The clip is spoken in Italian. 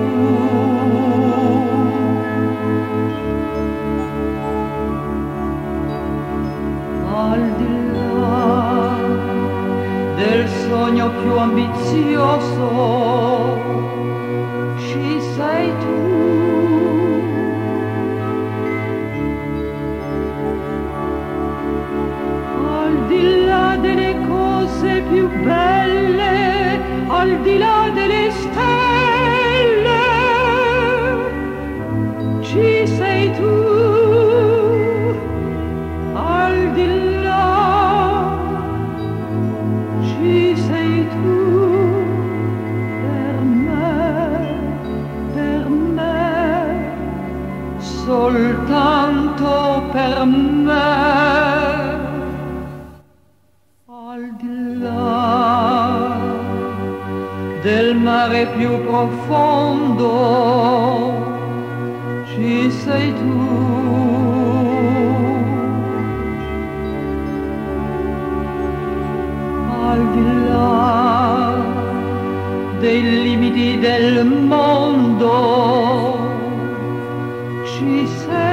Al di là del sogno più ambizioso ci sei tu. Al di là delle cose più belle, al di là delle stelle, ci sei tu. Al di là, ci sei tu. Per me, soltanto per me. Al di là del mare più profondo ci sei tu. Al di là dei limiti del mondo ci sei.